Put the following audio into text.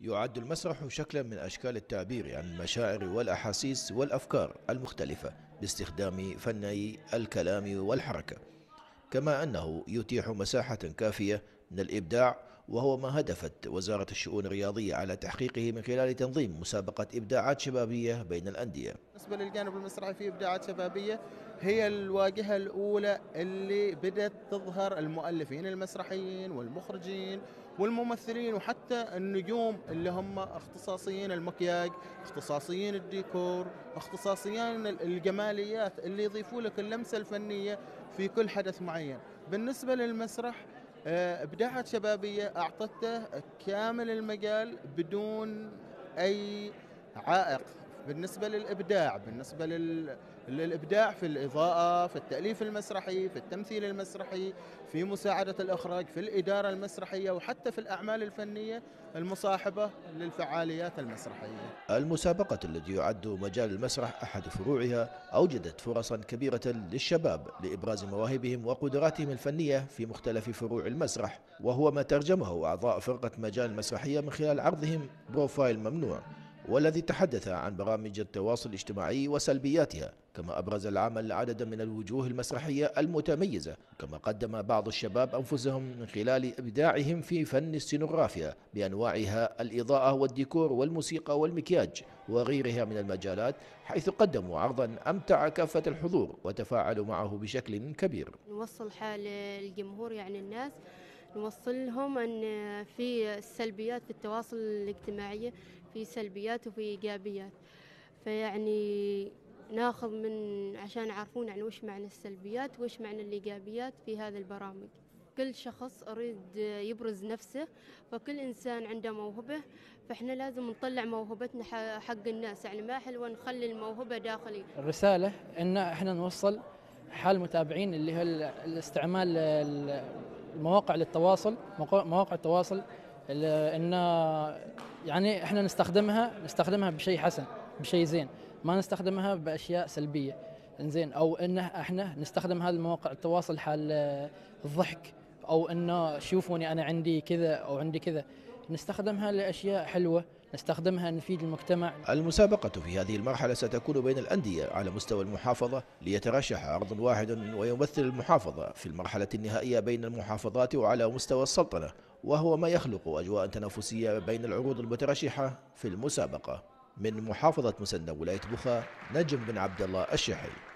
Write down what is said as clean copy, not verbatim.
يعد المسرح شكلا من أشكال التعبير عن المشاعر والأحاسيس والأفكار المختلفة باستخدام فني الكلام والحركة، كما أنه يتيح مساحة كافية من الإبداع، وهو ما هدفت وزارة الشؤون الرياضية على تحقيقه من خلال تنظيم مسابقة إبداعات شبابية بين الأندية. بالنسبة للجانب المسرحي في إبداعات شبابية، هي الواجهة الأولى اللي بدأت تظهر المؤلفين المسرحيين والمخرجين والممثلين وحتى النجوم اللي هم اختصاصيين المكياج، اختصاصيين الديكور، اختصاصيين الجماليات اللي يضيفوا لك اللمسة الفنية في كل حدث معين. بالنسبة للمسرح إبداعات شبابية أعطته كامل المجال بدون أي عائق. بالنسبة للإبداع، بالنسبة للإبداع في الإضاءة، في التأليف المسرحي، في التمثيل المسرحي، في مساعدة الإخراج، في الإدارة المسرحية، وحتى في الأعمال الفنية المصاحبة للفعاليات المسرحية. المسابقة التي يعد مجال المسرح أحد فروعها أوجدت فرصا كبيرة للشباب لإبراز مواهبهم وقدراتهم الفنية في مختلف فروع المسرح، وهو ما ترجمه أعضاء فرقة مجال المسرحية من خلال عرضهم بروفايل ممنوع، والذي تحدث عن برامج التواصل الاجتماعي وسلبياتها، كما أبرز العمل عددا من الوجوه المسرحية المتميزة. كما قدم بعض الشباب أنفسهم من خلال إبداعهم في فن السينوغرافيا بأنواعها، الإضاءة والديكور والموسيقى والمكياج وغيرها من المجالات، حيث قدموا عرضا أمتع كافة الحضور وتفاعلوا معه بشكل كبير. نوصل حال الجمهور، يعني الناس، نوصل لهم أن في سلبيات في التواصل الاجتماعي، في سلبيات وفي إيجابيات، فيعني ناخذ من عشان يعرفون يعني وش معنى السلبيات وش معنى الإيجابيات في هذه البرامج. كل شخص أريد يبرز نفسه، فكل إنسان عنده موهبة، فإحنا لازم نطلع موهبتنا حق الناس، يعني ما حلوة نخلي الموهبة داخلي. الرسالة إن إحنا نوصل حال المتابعين اللي هو الاستعمال المواقع للتواصل، مواقع التواصل، إن يعني إحنا نستخدمها بشيء حسن، بشيء زين، ما نستخدمها بأشياء سلبية. إنزين، أو إن إحنا نستخدم هذه المواقع التواصل حال الضحك، أو إنه شوفوني أنا عندي كذا أو عندي كذا، نستخدمها لأشياء حلوة، نستخدمها نفيد المجتمع. المسابقة في هذه المرحلة ستكون بين الأندية على مستوى المحافظة، ليترشح عرض واحد ويمثل المحافظة في المرحلة النهائية بين المحافظات وعلى مستوى السلطنة، وهو ما يخلق أجواء تنافسية بين العروض المترشحة في المسابقة. من محافظة مسنة ولاية بوخا، نجم بن عبد الله الشحي.